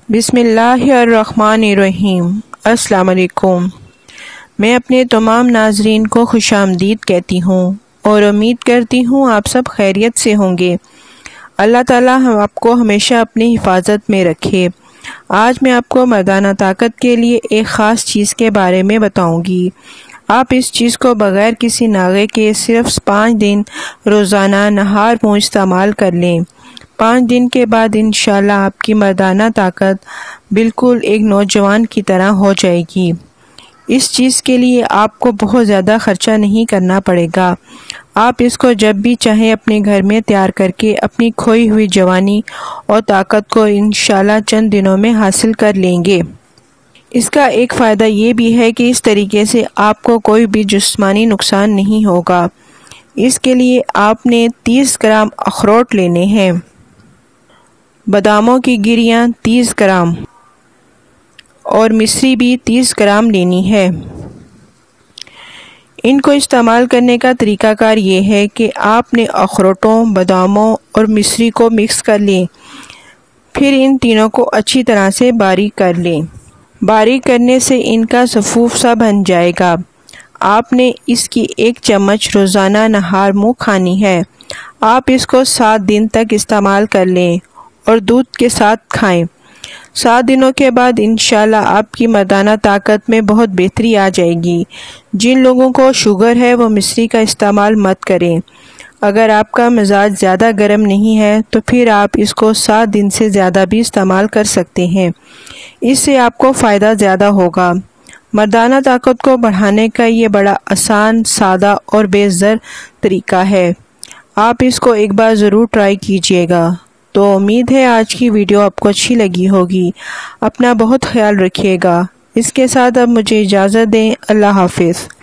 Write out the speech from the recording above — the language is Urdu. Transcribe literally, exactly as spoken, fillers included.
بسم اللہ الرحمن الرحیم۔ السلام علیکم۔ میں اپنے تمام ناظرین کو خوش آمدید کہتی ہوں اور امید کرتی ہوں آپ سب خیریت سے ہوں گے۔ اللہ تعالیٰ آپ کو ہمیشہ اپنی حفاظت میں رکھے۔ آج میں آپ کو مردانہ طاقت کے لیے ایک خاص چیز کے بارے میں بتاؤں گی۔ آپ اس چیز کو بغیر کسی ناغے کے صرف پانچ دن روزانہ نہار منہ استعمال کر لیں۔ پانچ دن کے بعد انشاءاللہ آپ کی مردانہ طاقت بالکل ایک نوجوان کی طرح ہو جائے گی۔ اس چیز کے لیے آپ کو بہت زیادہ خرچہ نہیں کرنا پڑے گا۔ آپ اس کو جب بھی چاہیں اپنے گھر میں تیار کر کے اپنی کھوئی ہوئی جوانی اور طاقت کو انشاءاللہ چند دنوں میں حاصل کر لیں گے۔ اس کا ایک فائدہ یہ بھی ہے کہ اس طریقے سے آپ کو کوئی بھی جسمانی نقصان نہیں ہوگا۔ اس کے لیے آپ نے تیس گرام اخروٹ لینے ہیں، باداموں کی گریاں تیس گرام اور مصری بھی تیس گرام لینی ہے۔ ان کو استعمال کرنے کا طریقہ کار یہ ہے کہ آپ نے اخروٹوں، باداموں اور مصری کو مکس کر لیں، پھر ان تینوں کو اچھی طرح سے باریک کر لیں۔ باریک کرنے سے ان کا صفوف سا بن جائے گا۔ آپ نے اس کی ایک چمچ روزانہ نہار منہ کھانی ہے۔ آپ اس کو سات دن تک استعمال کر لیں اور دودھ کے ساتھ کھائیں۔ سات دنوں کے بعد انشاءاللہ آپ کی مردانہ طاقت میں بہت بہتری آ جائے گی۔ جن لوگوں کو شوگر ہے وہ مصری کا استعمال مت کریں۔ اگر آپ کا مزاج زیادہ گرم نہیں ہے تو پھر آپ اس کو سات دن سے زیادہ بھی استعمال کر سکتے ہیں۔ اس سے آپ کو فائدہ زیادہ ہوگا۔ مردانہ طاقت کو بڑھانے کا یہ بڑا آسان، سادہ اور بے زر طریقہ ہے۔ آپ اس کو ایک بار ضرور ٹرائی کیجیے گا۔ تو امید ہے آج کی ویڈیو آپ کو اچھی لگی ہوگی۔ اپنا بہت خیال رکھیے گا۔ اس کے ساتھ اب مجھے اجازت دیں۔ اللہ حافظ۔